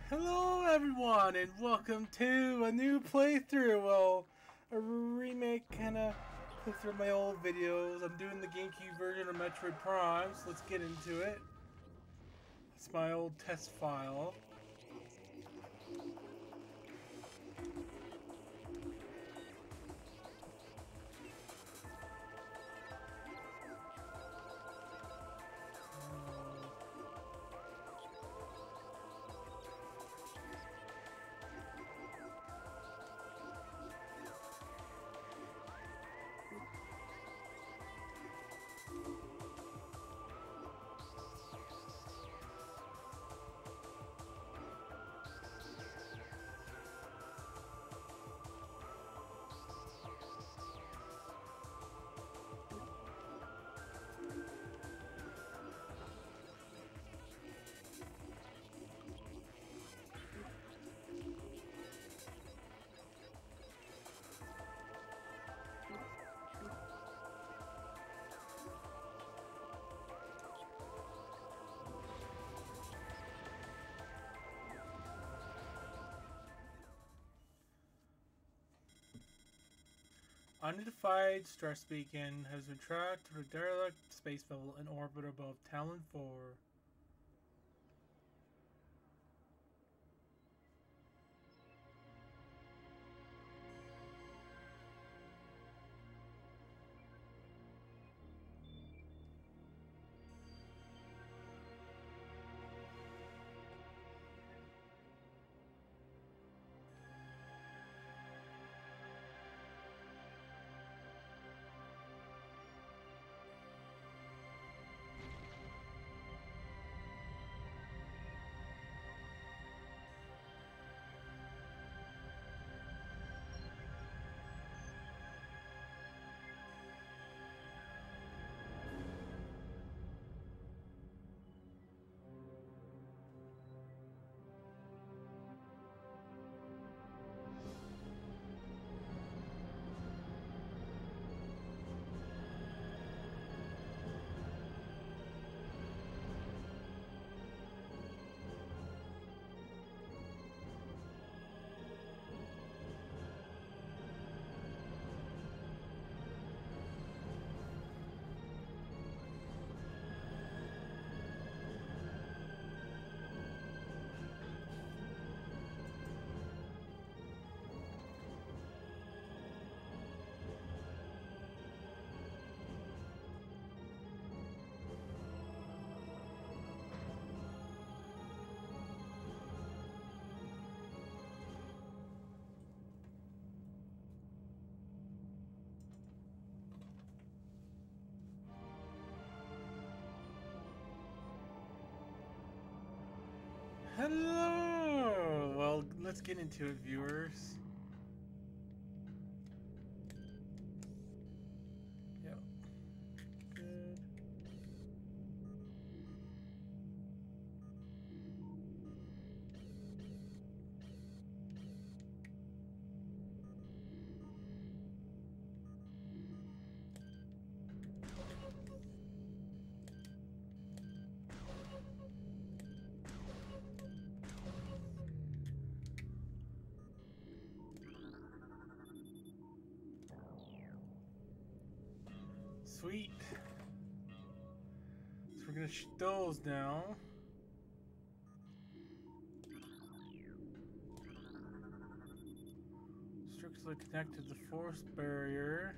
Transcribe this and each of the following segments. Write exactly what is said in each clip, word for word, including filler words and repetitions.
Hello everyone and welcome to a new playthrough, well, a remake kind of playthrough of my old videos. I'm doing the GameCube version of Metroid Prime, so let's get into it. It's my old test file. Unidentified stress beacon has been tracked to a derelict space vessel in orbit above Talon four. Hello! Well, let's get into it, viewers. Yep. Good. Sweet. So we're gonna shoot those now. Strictly connected to the force barrier.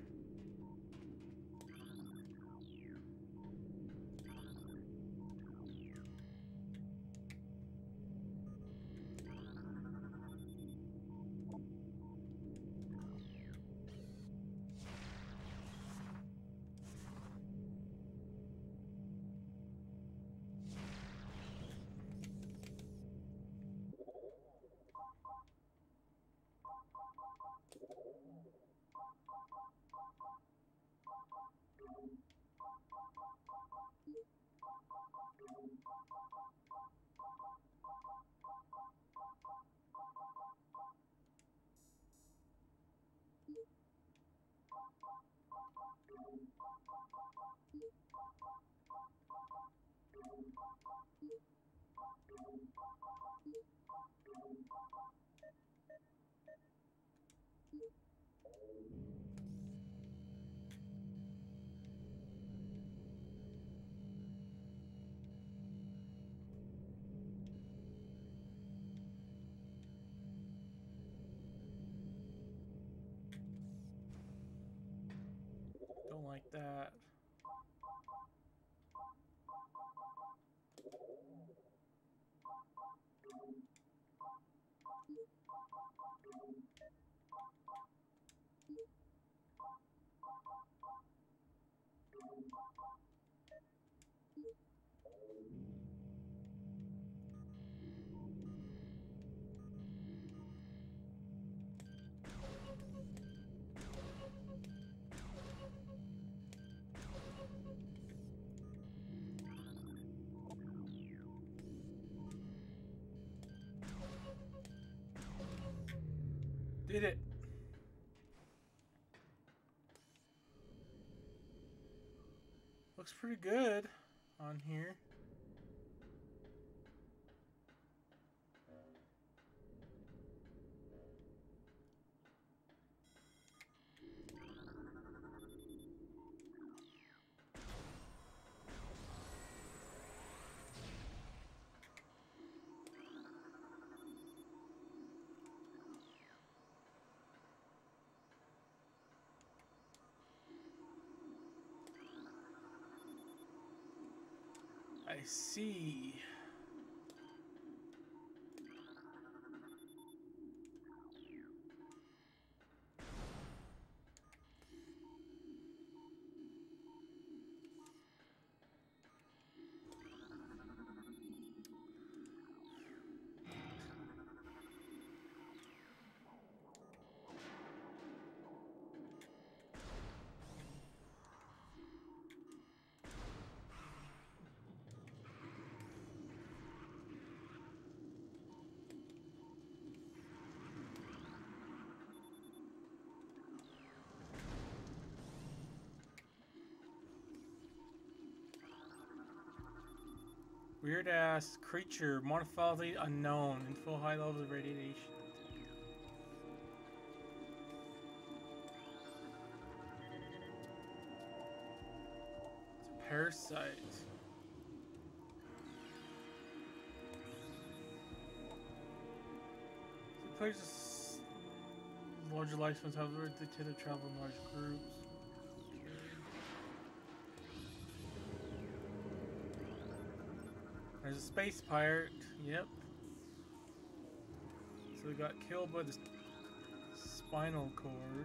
Don't like that. Did it. Looks pretty good on here. I see. Weird ass creature, morphology unknown, and full high levels of radiation. It's a parasite. It places larger lifespans, however, they tend to travel in large groups. There's a space pirate. Yep. So they got killed by the spinal cord.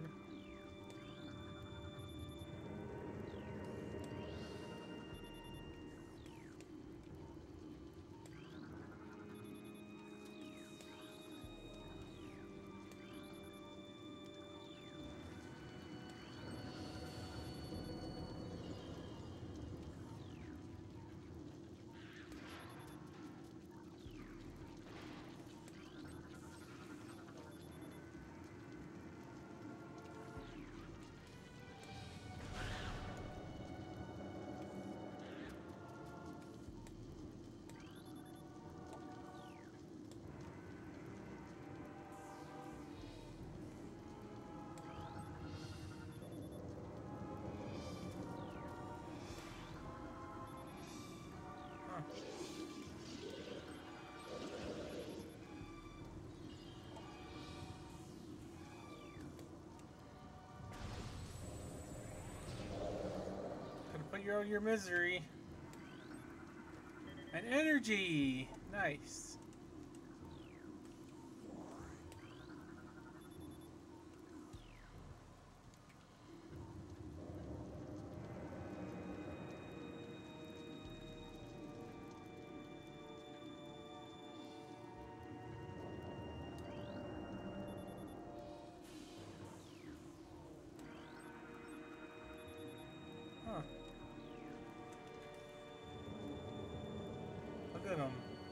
Gonna put you out of your misery. And energy! Nice. Huh. Look at him.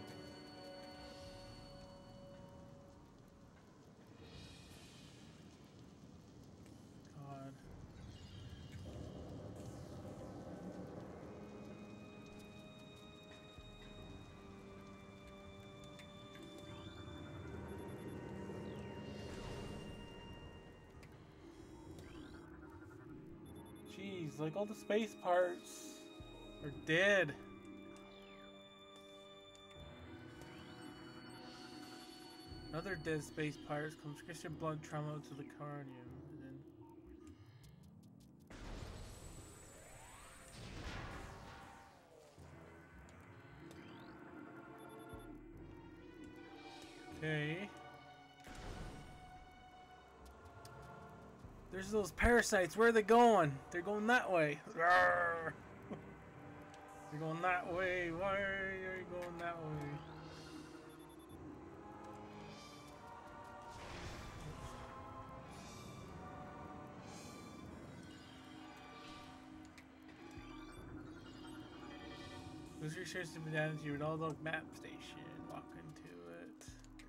God. Jeez, like all the space parts are dead. Another dead space pirate comes Christian blood trauma to the cranium. And then okay. There's those parasites. Where are they going? They're going that way. Rawr. They're going that way. Why are you going that way? Those research to be down to your Dog map station. Walk into it.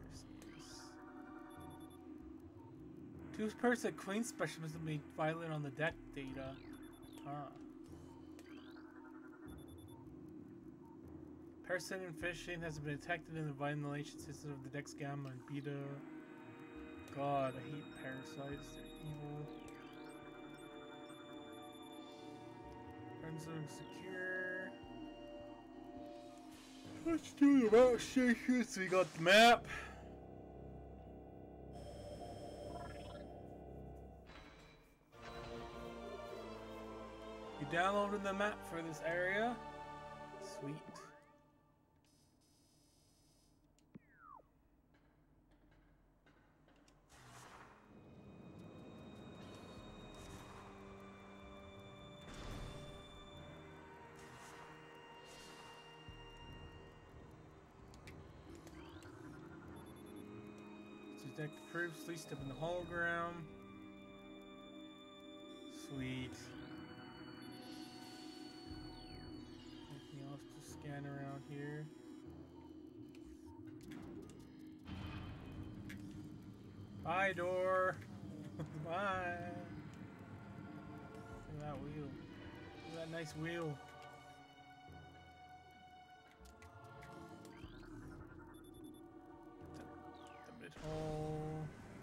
Two parts of Queen specialists have been violent on the deck data. Huh. Parasite infection has been detected in the ventilation system of the deck's gamma and beta. God, I hate parasites. They're evil. Friends are secure. Let's do the map station. So we got the map. You downloaded the map for this area. Sweet. Detect proofs, please step in the hologram. Sweet. Anything else to scan around here? Bye, door. Bye. Look at that wheel. Look at that nice wheel. Oh.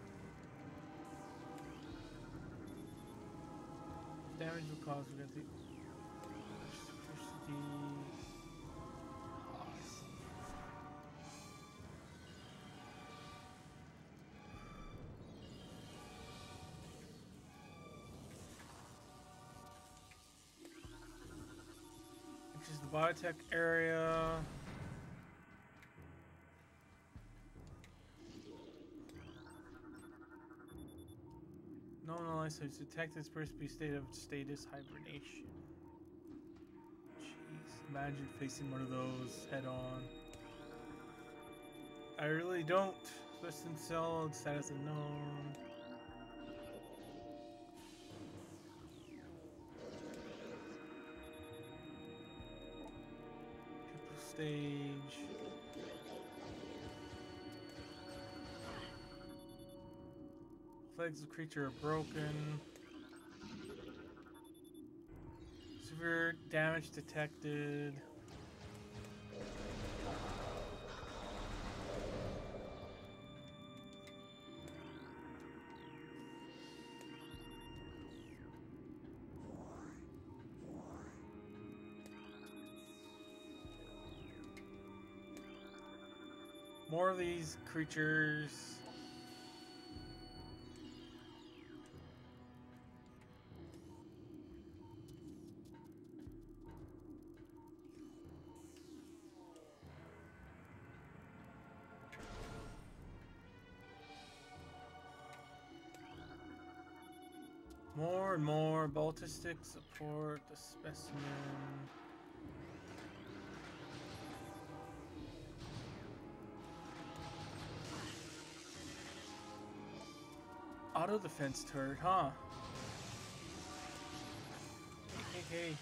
Damage will cause we got the electricity. Awesome. Which is the biotech area. No one else has detected this person to be state of status hibernation. Jeez, imagine facing one of those head on. I really don't. Specimen cell status unknown. Triple stage. Legs of the creature are broken. Severe damage detected. More of these creatures. More and more ballistic support the specimen. Auto defense turret, huh? Okay.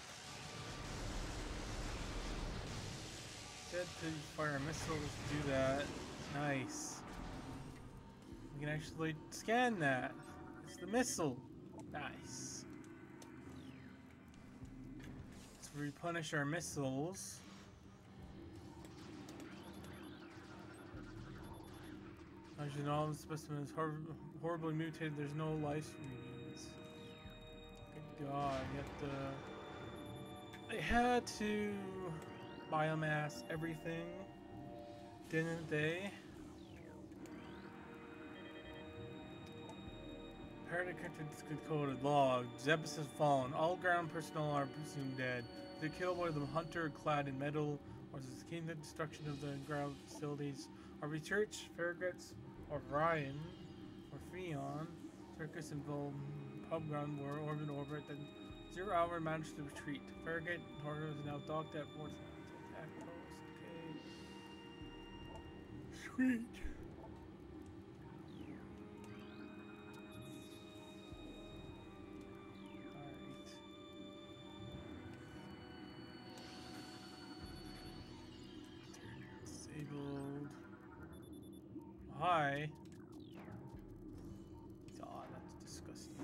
Said to fire missiles to do that. Nice. We can actually scan that. It's the missile. Nice. Let's replenish our missiles. As you know, the specimen is hor horribly mutated. There's no life readings. Good God, you have to... They had to biomass everything, didn't they? Parody coded log. Zebus has fallen. All ground personnel are presumed dead. They killed by the hunter clad in metal, or is the the destruction of the ground facilities. Our research, Farragut, or Ryan, or Freon, Circus involved pub ground war orbit orbit, then zero hour managed to retreat. Farragut Horror is now docked at Port Post. Okay. Sweet. Hi. God, that's disgusting.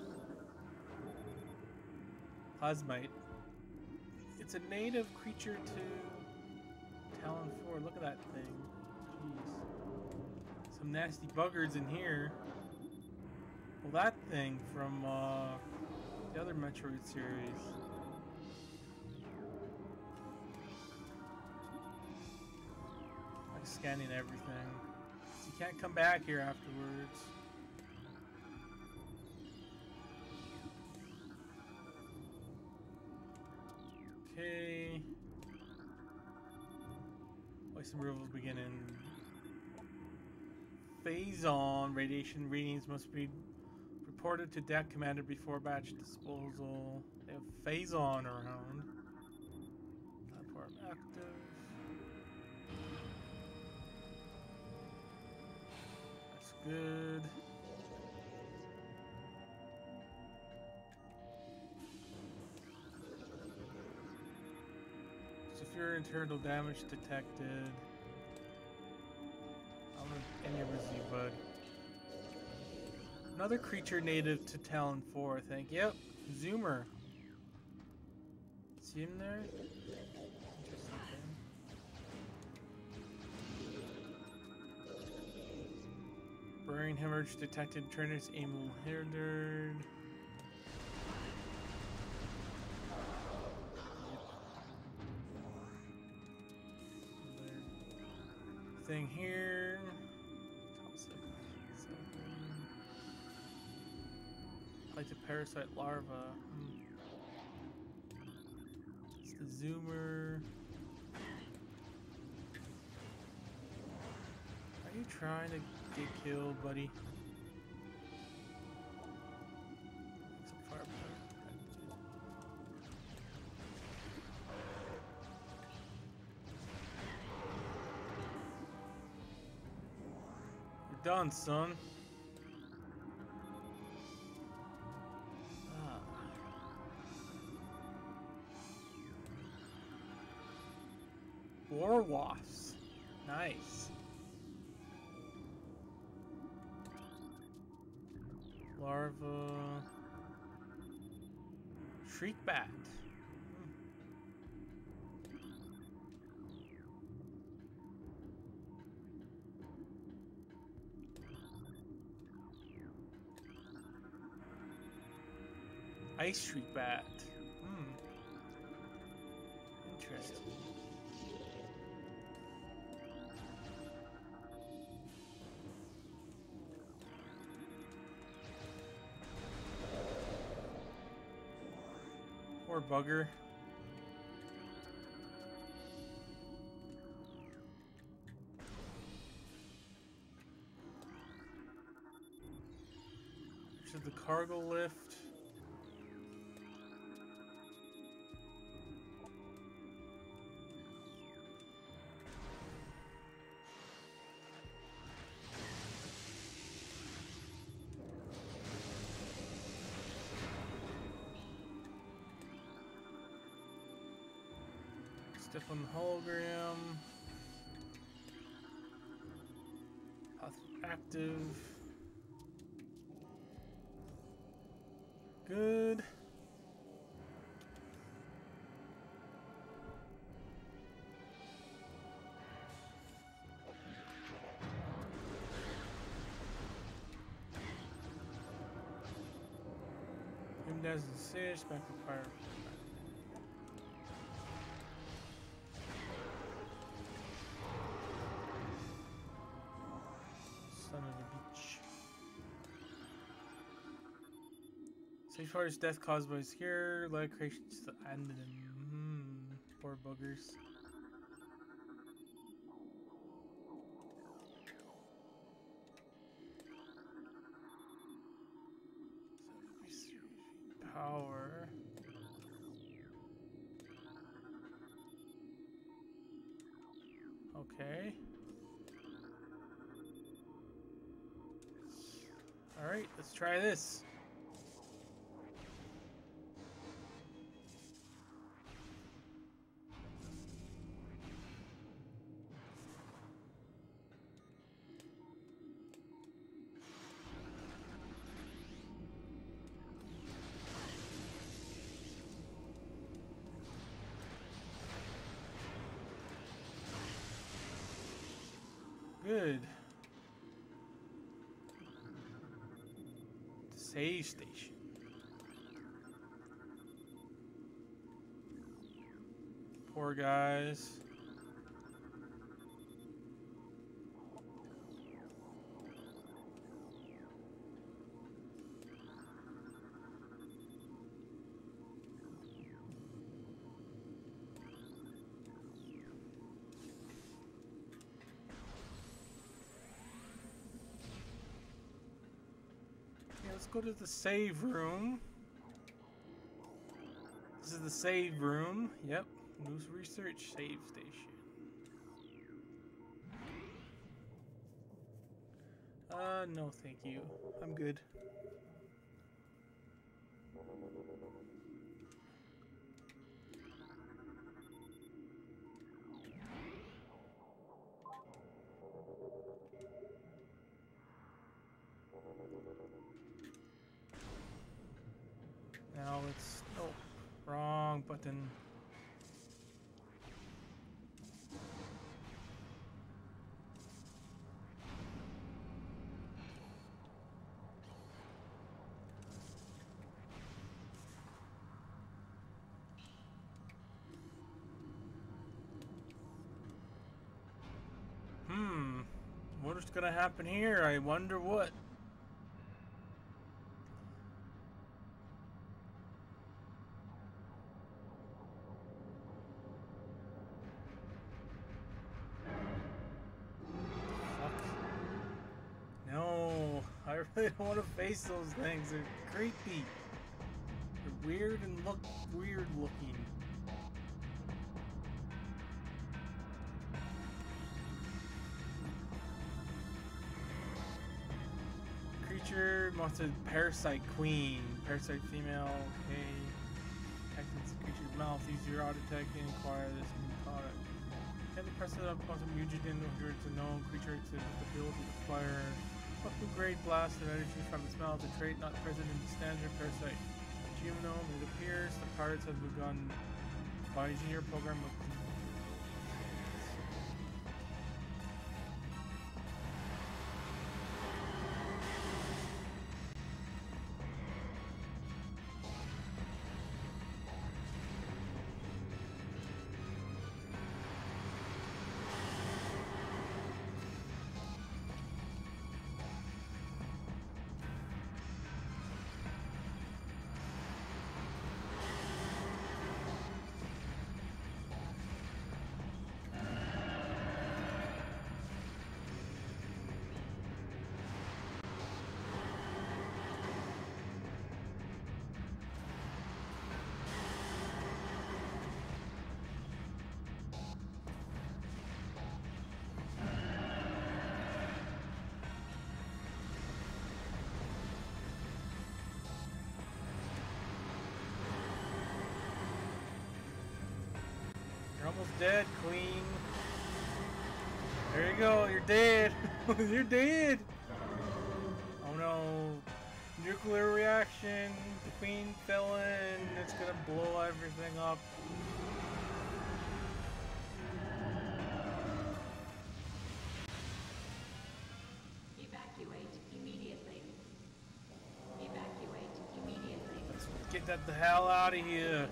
Plasmite. It's a native creature to Talon four. Look at that thing. Jeez. Some nasty buggers in here. Well, that thing from uh, the other Metroid series. Like scanning everything. You can't come back here afterwards. Okay. Poison removals beginning. Phase on. Radiation readings must be reported to deck commander before batch disposal. They have phase on around. Platform active. Good. Severe internal damage detected. I'm gonna end your busy, bud. Another creature native to Talon four, I think. Yep, Zoomer. See him there? Brain hemorrhage detected. Trainers aim hindered. Thing here. Like the parasite larva. Mm. It's the Zoomer. Are you trying to get killed, buddy? Some fire You're done, son. Ah. War wasps. Nice. Larva. Shriek bat. Ice shriek bat. Hmm. Interesting. Poor bugger. To the cargo lift. Step on the hologram. Active. Good. One does insist, back to fire. Son of a bitch. Safe for his death caused by scare, light creations to end him. Hmm, poor buggers. Power. Okay. Alright, let's try this. Good. Save station. Poor guys. Let's go to the save room. This is the save room. Yep. Moose Research Save Station. Uh, no thank you. I'm good. Now it's... Oh, wrong button. Hmm. What's gonna happen here? I wonder what. No, I really don't want to face those things. They're creepy. They're weird and look weird looking. Creature must have parasite queen. Parasite female. Okay. Detects the creature's mouth. Use your auto detect and acquire this new product. Can the press it up quantum mutagen here to known creature to the ability to fire up to grade blast of energy from its mouth, a trait not present in the standard parasite genome. It appears the pirates have begun by engineer program of almost dead, queen. There you go, you're dead. You're dead. Oh no. Nuclear reaction. The queen fell in. It's gonna blow everything up. Evacuate immediately. Evacuate immediately. Let's that the hell out of here.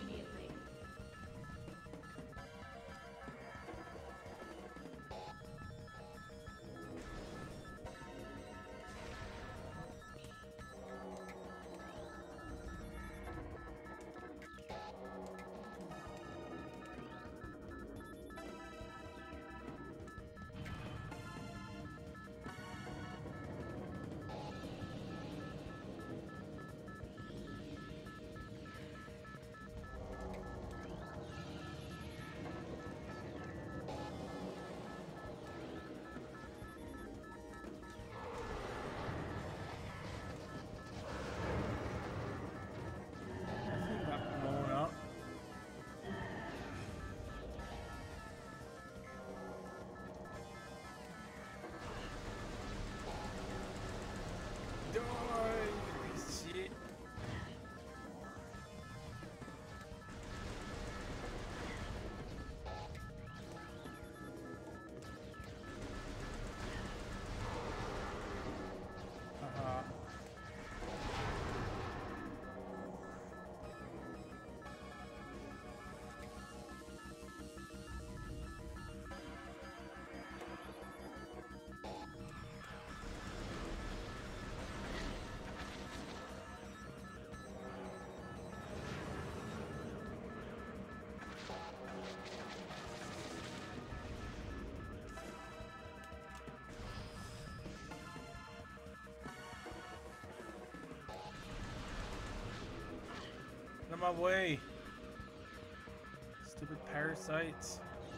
Out of my way. Stupid parasites.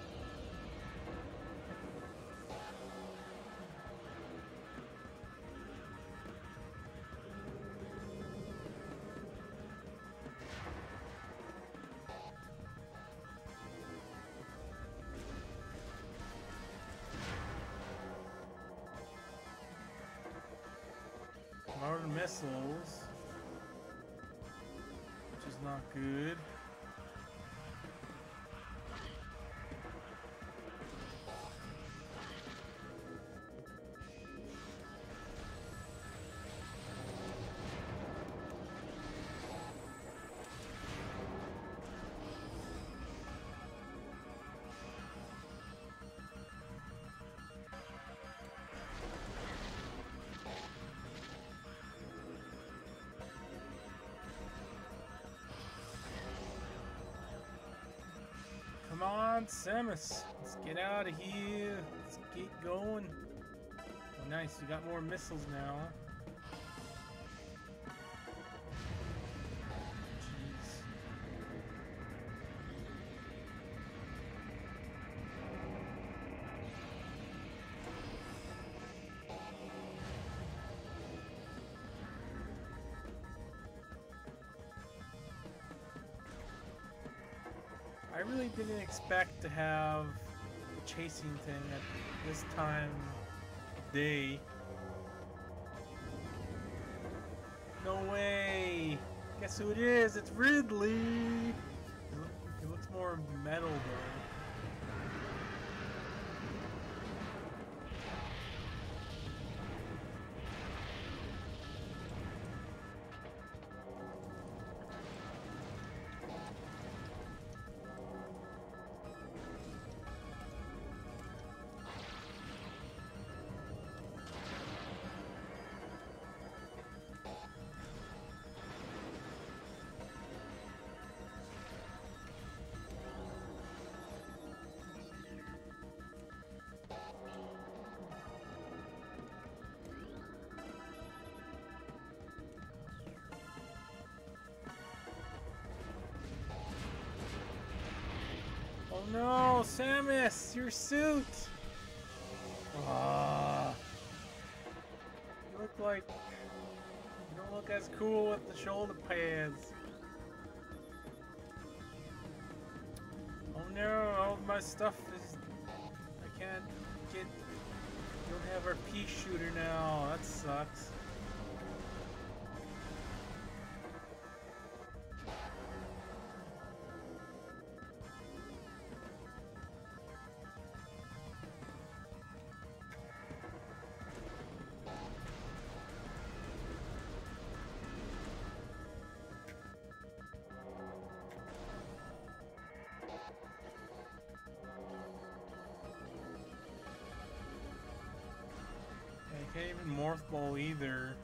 More missiles. Which is not good. Come on, Samus. Let's get out of here. Let's get going. Oh, nice. We got more missiles now. Jeez. I really didn't expect to have a chasing thing at this time of day. No way! Guess who it is? It's Ridley! It, look, it looks more metal though. Oh no, Samus, your suit! Ah, you look like you don't look as cool with the shoulder pads. Oh no, all of my stuff is I can't get. Don't have our pea shooter now. That sucks. even Morph Ball either.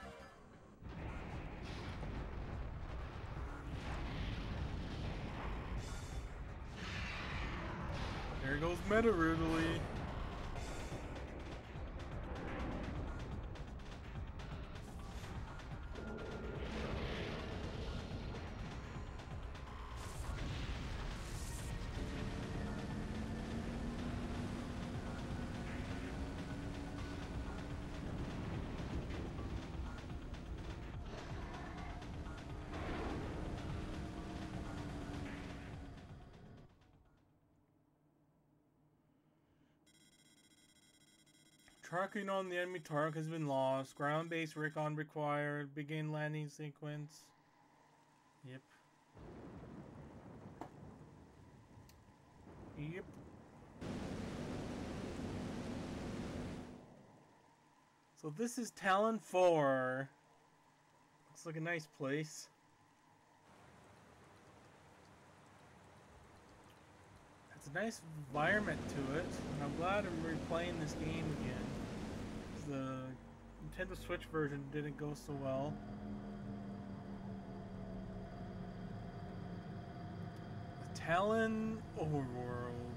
There goes Metroid. Tracking on the enemy target has been lost. Ground-based recon required. Begin landing sequence. Yep. Yep. So this is Talon four. Looks like a nice place. It's a nice environment to it, and I'm glad I'm replaying this game again. The Nintendo Switch version didn't go so well. The Talon Overworld.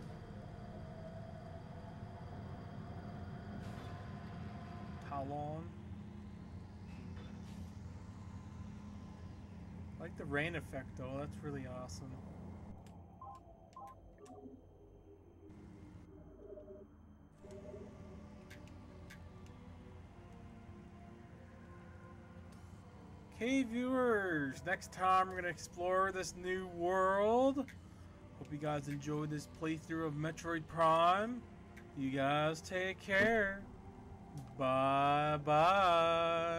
Talon. I like the rain effect though, that's really awesome. Hey viewers, next time we're going to explore this new world. Hope you guys enjoyed this playthrough of Metroid Prime. You guys take care. Bye bye.